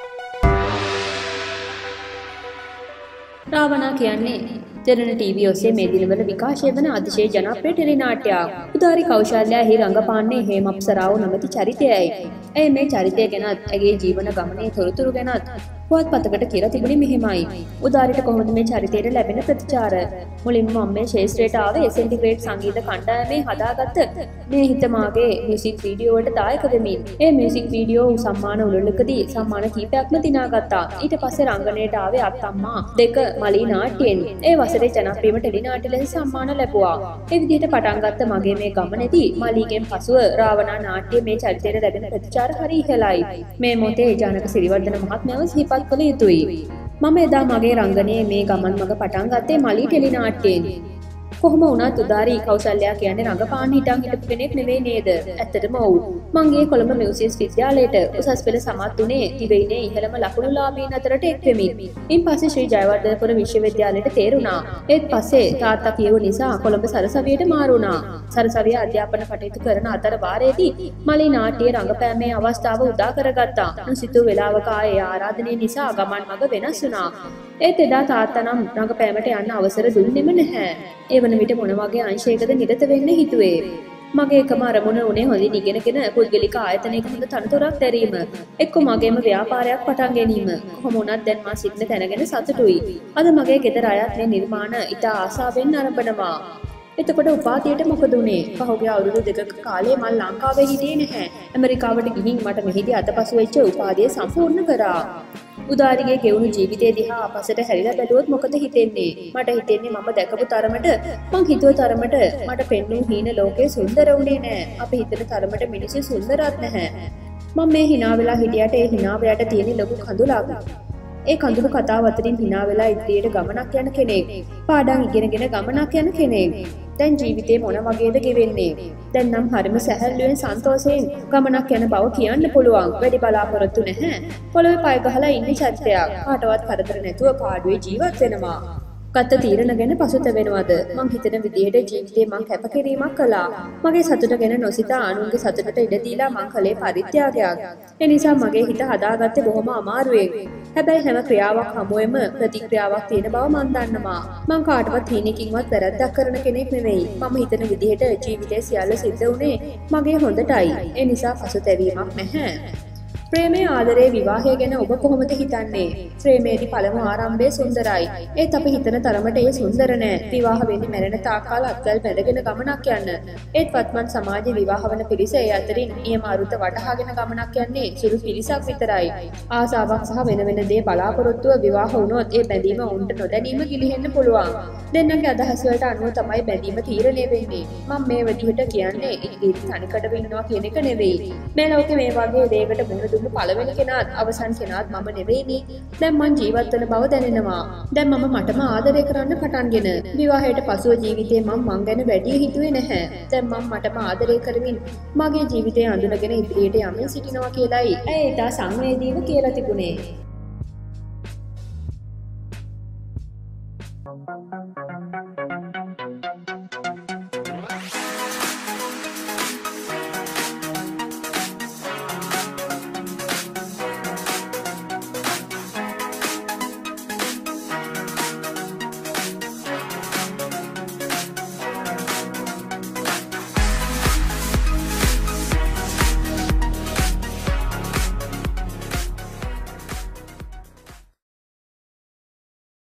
රාවණා කියන්නේ තෙරණ ටීවී ඔස්සේ මේ දිනවල විකාශය වන අතිශය ජනප්‍රිය ටෙලි නාට්‍යයක්. උදාරි කෞශල්‍යාහි රංගපාන්නේ හේම අප්සරාව නමැති චරිතයයි. ඇය මේ චරිතය ගැනත් ඇගේ ජීවන ගමනේ තොරතුරු ගැනත් පුවත්පතකට කියලා තිබුණේ මෙහෙමයි. උදාරිට කොහොමද මේ චරිතයට ලැබෙන ප්‍රතිචාර? මුලින්ම මම මේ ශේෂ්ත්‍රයට ආවේ සෙන්ටිග්‍රේඩ් සංගීත කණ්ඩායමේ හදාගත්ත මේ හිතමාගේ මියුසික් වීඩියෝ වලට දායක වෙමින්. ඒ මියුසික් වීඩියෝ සම්මාන උළෙලකදී සම්මාන කීපයක්ම දිනාගත්තා. ඊට පස්සේ රංගනයට ආවේ අත්තම්මා දෙක මලී නාට්‍යයෙන්. ඒ වසරේ ජනප්‍රියම ටෙලි නාට්‍ය ලෙස සම්මාන ලැබුවා. ඒ විදිහට පටන් ගත්ත මගේ මේ ගමනේදී මලීගෙන් පසුව රාවණා නාට්‍යයේ මේ චරිතයට ලැබෙන ප්‍රතිචාර හරි ඉහළයි. මේ මොහොතේ ජානක සිරිවර්ධන මහත්මයාව සිහිපත් කළ යුතුයි. මම එදා මගේ රංගනයේ මේ ගමන් මඟ පටන් ගත්තේ මලී ටෙලි නාට්‍යයෙන්. කොහොම වුණත් උදාරි කෞශල්‍යා කියන්නේ රංගපාන හිටන් හිටපු කෙනෙක් නෙවෙයි නේද? ඇත්තටම ඔව්. මං ගියේ කොළඹ මියුසික් විද්‍යාලයට උසස් පෙළ සමත් වුණේ දිවයිනේ ඉහළම ලකුණුලාභීන් අතරට එක් වෙමින්. ඉන්පස්සේ ශ්‍රී ජයවර්ධනපුර විශ්වවිද්‍යාලයට තේරුණා. ඒත් පස්සේ තාත්තා කියව නිසා කොළඹ සරසවියට මාරු වුණා. සරසවිය අධ්‍යාපන කටයුතු කරන අතර වාරයේදී මලී නාට්‍යයේ රංගපෑමේ අවස්ථාව උදා කරගත්තා. නොසිතූ වේලාවක ආයේ ආරාධනය නිසා ගමන් මඟ වෙනස් වුණා. ඒත් එදා තාත්තා නම් රංගපෑමට යන්න අවසර දුන්නෙම නැහැ. ඒ වන විට මොන වගේ අංශයකද නිරත වෙන්න හිතුවේ. මගේ එකම අරමුණ උනේ හොඳින් ඉගෙනගෙන පුද්ගලික ආයතනයක හොඳ තනතුරක් දැරීම. එක්ක මගේම ව්‍යාපාරයක් පටන් ගැනීම. කොහොම වුණත් දැන් මා සිටින තැන ගැන සතුටුයි. අද මගේ ගෙදර අයත් මේ නිර්මාණ ඉතා ආසාවෙන් අරඹනවා. එතකොට උපාධියට මොකද උනේ? පහුගිය අවුරුදු දෙකක කාලේ මම ලංකාවේ හිටියේ නැහැ. ඇමරිකාවට ගිහින් මට මෙහිදී අතපසු වෙච්ච උපාධිය සම්පූර්ණ කරා. උදාරිගේ ගෙවුණු ජීවිතය දිහා අපසට හැරිලා බැලුවොත් මොකද හිතෙන්නේ? මට හිතෙන්නේ මම දැකපු තරමට, මං හිතුව තරමට මට පෙන්වුම් හීන ලෝකේ සුන්දර වුණේ නැහැ. අපි හිතන තරමට මිනිස්සු සුන්දරත් නැහැ. මම මේ hina වෙලා හිටියට ඒ hina වලට තියෙන ලොකු කඳුලක්. ඒ කඳුළු කතාව අතරින් hina වෙලා ඉදිරියට ගමනක් යන කෙනෙක්. පාඩම් ඉගෙනගෙන ගමනක් යන කෙනෙක්. දැන් ජීවිතේ මොන වගේද ගෙවෙන්නේ? දැන් නම් හරිම සැහැල්ලුවෙන් සන්තෝෂයෙන් ගමනක් යන බව කියන්න පුළුවන්. වැඩි බලාපොරොත්තු නැහැ. පොළොවේ පය ගහලා ඉන්නේ චරිතයක්. කාටවත් කරදර නැතුව පාඩුවේ ජීවත් වෙනවා. ගත තීරණ ගැන පසුතැවෙනවද? මං හිතන විදිහට ජීවිතේ මං කැපකිරීමක් කළා. මගේ සතුට ගැන නොසිතා අනුන්ගේ සතුටට ඉඩ දීලා මං කළේ පරිත්‍යාගයක්. ඒ නිසා මගේ හිත හදාගත්තේ බොහොම අමාරුවෙන්. හැබැයි හැම ක්‍රියාවක් හමුවෙම ප්‍රතික්‍රියාවක් තියෙන බව මං දන්නවා. මං කාටවත් හීනකින්වත් වැරද්දක් කරන කෙනෙක් නෙවෙයි. මම හිතන විදිහට ජීවිතේ සියල්ල සිද්ධ වුණේ මගේ හොඳටයි. ඒ නිසා පසුතැවීමක් නැහැ. ප්‍රේමයේ ආදරයේ විවාහය ගැන ඔබ කොහොමද හිතන්නේ? ප්‍රේමයේදී පළමු ආරම්භය සුන්දරයි. ඒත් අපි හිතන තරමට ඒ සුන්දර නෑ. විවාහ වෙන්නේ මැරෙන තාක්කාල අත්වැල් බැඳගෙන ගමනක් යන්න. ඒත් වත්මන් සමාජයේ විවාහ වන පිරිස ඒ අතරින් නියම අරුත වටහාගෙන ගමනක් යන්නේ සුළු පිරිසක් විතරයි. ආසාවක් සහ වෙන වෙන දේ බලාපොරොත්තුව විවාහ වුණොත් ඒ බැඳීම උන්ට නොදැනීම ගිලිහෙන්න පුළුවන්. දෙන්නගේ අදහස් වලට අනුව තමයි බැඳීම තීරණය වෙන්නේ. මම මේ විදිහට කියන්නේ ඉතිරි තනිකඩව ඉන්නවා කියන එක නෙවෙයි. මේ ලෝකේ මේ වගේ දෙයකට මුහුණ පළවෙනි කෙනාත් අවසන් කෙනාත් මම නෙවෙයිනේ. දැන් මං ජීවත් වෙන බව දැනෙනවා. දැන් මම මටම ආදරය කරන්න පටන්ගෙන. විවාහයට පසුව ජීවිතේ මං ගැන වැඩි හිතුවේ නැහැ. දැන් මම මටම ආදරය කරමින් මගේ ජීවිතය අඳුනගෙන ඉදිරියට යමින් සිටිනවා කියලායි ඇය ඉතා සංවේදීව කියලා තිබුණේ.